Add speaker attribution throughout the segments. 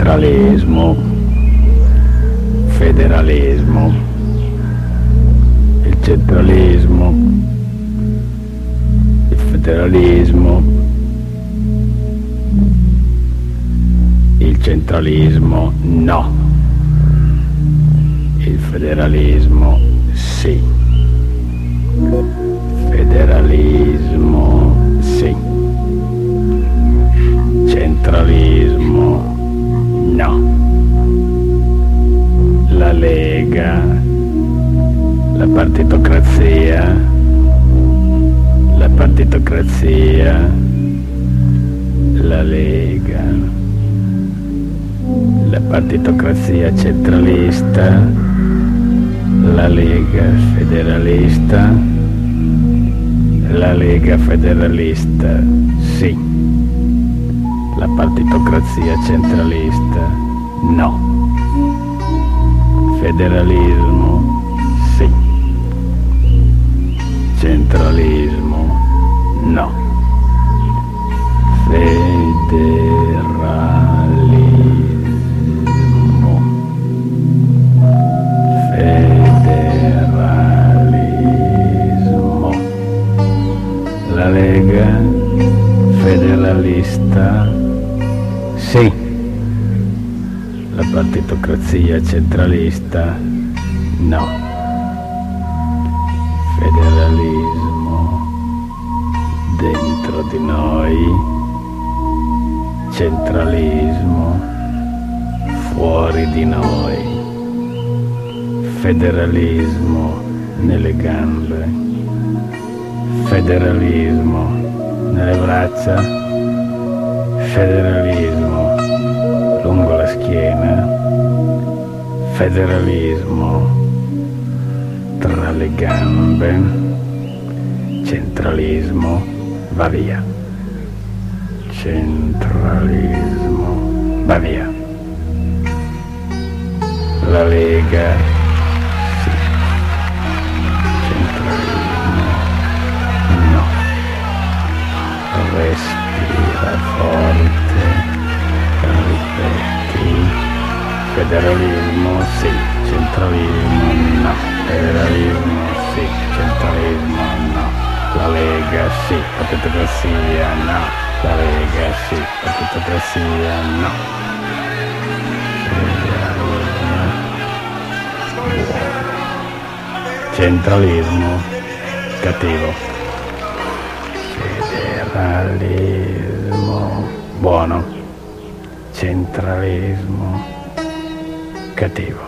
Speaker 1: centralismo, federalismo, il centralismo, il federalismo, il centralismo no, il federalismo sì, federalismo sì, centralismo no, la Lega, la partitocrazia, la Lega, la partitocrazia centralista, la Lega federalista, la Lega federalista sì, la partitocrazia centralista no, federalismo sì, centralismo no, federalismo, la Lega federalista sì, la partitocrazia centralista no, federalismo dentro di noi, centralismo fuori di noi, federalismo nelle gambe, federalismo nelle braccia, federalismo lungo la schiena, federalismo tra le gambe, centralismo va via, centralismo va via, la Lega sì, centralismo no, respira forte, ripeti, federalismo sì, centralismo no, federalismo sì, centralismo no, la Lega sì, partitocrazia no, la Lega sì, partitocrazia no, centralismo cattivo, federalismo buono, centralismo cattivo.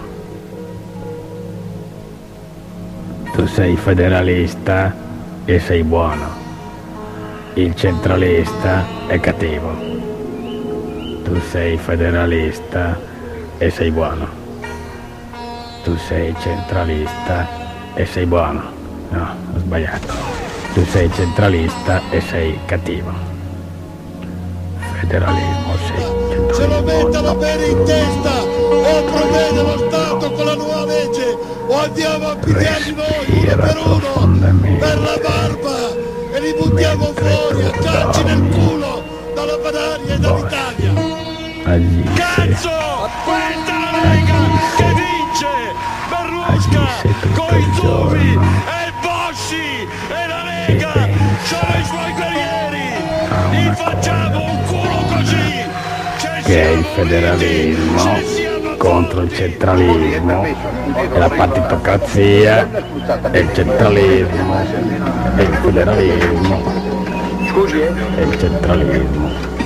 Speaker 1: Tu sei federalista e sei buono, il centralista è cattivo. Tu sei federalista e sei buono, tu sei centralista e sei buono. No, ho sbagliato. Tu sei centralista e sei cattivo. Federalismo sì, centralismo
Speaker 2: se lo mettano
Speaker 1: no.
Speaker 2: bene in testa, o provvede lo Stato con la nuova legge o andiamo a pigliarli noi uno per uno per la barba e li buttiamo fuori a calci nel culo dalla Padania e dall'Italia.
Speaker 3: Cazzo! Questa è la Lega che vince! Berlusca coi tubi e il Bosci e la Lega sono i suoi guerrieri! Gli facciamo un culo così!
Speaker 1: Che è il federalismo contro il centralismo e la partitocrazia e il centralismo e il federalismo e il centralismo.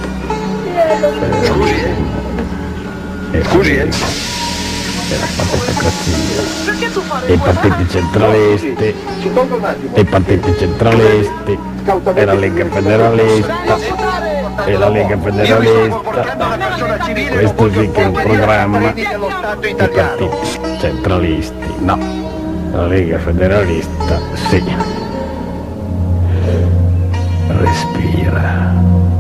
Speaker 1: Scusi, e la partitocrazia e i partiti centralisti e la Lega federalista e la Lega federalista. Questo sì che è un programma di partiti centralisti, no, la Lega federalista sì. Respira,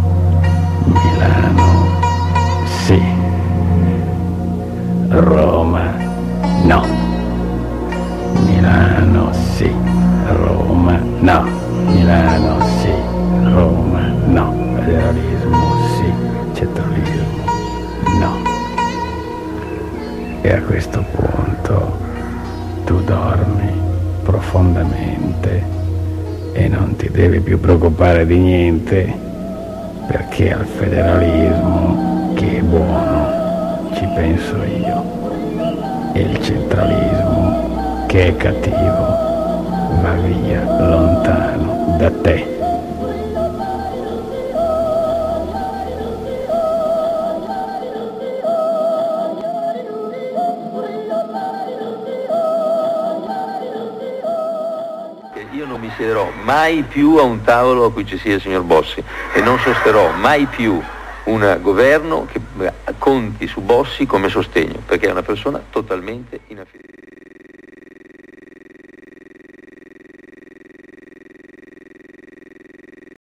Speaker 1: Milano sì, Roma no, Milano sì, Roma no, Milano sì, Roma no, federalismo sì, centralismo no, E a questo punto tu dormi profondamente e non ti devi più preoccupare di niente, perché al federalismo, che è buono, ci penso io, e il centralismo, che è cattivo, va via lontano da te.
Speaker 4: Io non mi siederò mai più a un tavolo a cui ci sia il signor Bossi e non sosterrò mai più un governo che conti su Bossi come sostegno, perché è una persona totalmente inaffidabile.